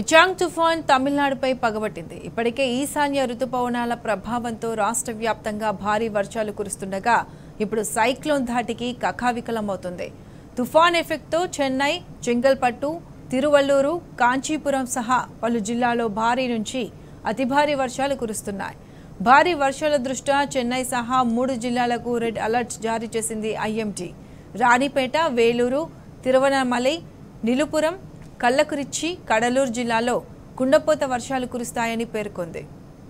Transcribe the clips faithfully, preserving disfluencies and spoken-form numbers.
మిచాంగ్ తుఫాన్ తమిళనాడుపై పగబట్టింది. ఇప్పటికే ఈశాన్య రుతుపవనాల ప్రభావంతో రాష్ట్ర వ్యాప్తంగా భారీ వర్షాలు కురుస్తుండగా ఇప్పుడు సైక్లోన్ ధాటికి కకావికలమవుతుంది. తుఫాన్ ఎఫెక్ట్తో చెన్నై, చెంగల్పట్టు, తిరువల్లూరు, కాంచీపురం సహా పలు జిల్లాల్లో భారీ నుంచి అతి భారీ వర్షాలు కురుస్తున్నాయి. భారీ వర్షాల దృష్ట్యా చెన్నై సహా మూడు జిల్లాలకు రెడ్ అలర్ట్ జారీ చేసింది ఐఎండీ. రాణిపేట, వేలూరు, తిరువనమలై, నిలుపురం, కల్లకురిచ్చి, కడలూరు జిల్లాలో కుండపోత వర్షాలు కురుస్తాయని పేర్కొంది.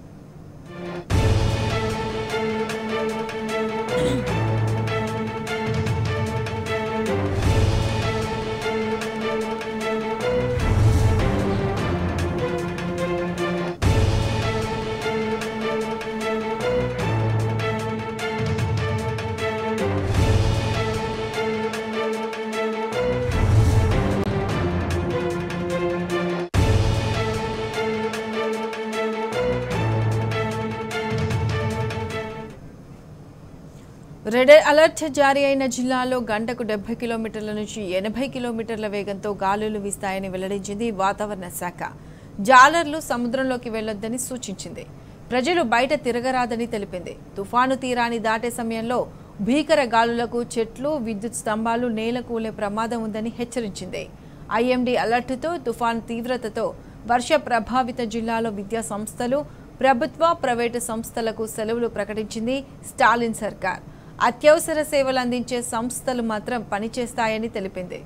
రెడ్ అలర్ట్ జారీ అయిన జిల్లాలో గంటకు డెబ్బై కిలోమీటర్ల నుంచి ఎనభై కిలోమీటర్ల వేగంతో గాలులు వీస్తాయని వెల్లడించింది వాతావరణ శాఖ. జాలర్లు సముద్రంలోకి వెళ్లొద్దని సూచించింది. ప్రజలు బయట తిరగరాదని తెలిపింది. తుఫాను తీరాన్ని దాటే సమయంలో భీకర గాలులకు చెట్లు, విద్యుత్ స్తంభాలు నేల కూలే ప్రమాదం ఉందని హెచ్చరించింది. ఐఎండీ అలర్టుతో తుఫాను తీవ్రతతో వర్ష ప్రభావిత జిల్లాలో విద్యా సంస్థలు, ప్రభుత్వ, ప్రైవేటు సంస్థలకు సెలవులు ప్రకటించింది స్టాలిన్ సర్కార్. అత్యవసర సేవలు అందించే సంస్థలు మాత్రం పనిచేస్తాయని తెలిపింది.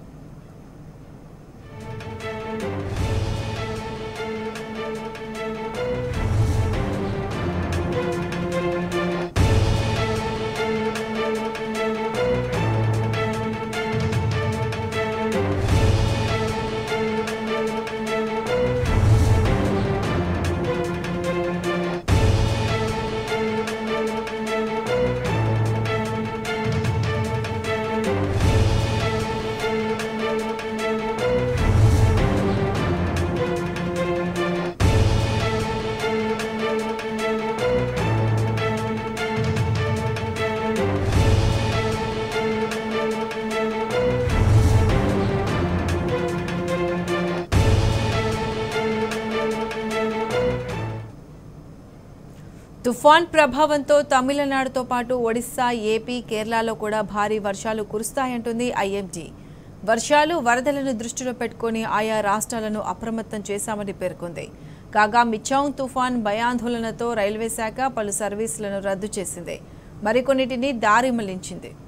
తుఫాన్ ప్రభావంతో తమిళనాడుతో పాటు ఒడిశా, ఏపీ, కేరళలో కూడా భారీ వర్షాలు కురుస్తాయంటుంది ఐఎండీ. వర్షాలు, వరదలను దృష్టిలో పెట్టుకుని ఆయా రాష్ట్రాలను అప్రమత్తం చేశామని పేర్కొంది. కాగా మిచాంగ్ తుఫాన్ భయాందోళనతో రైల్వే శాఖ పలు సర్వీసులను రద్దు చేసింది. మరికొన్నిటిని దారి మళ్లించింది.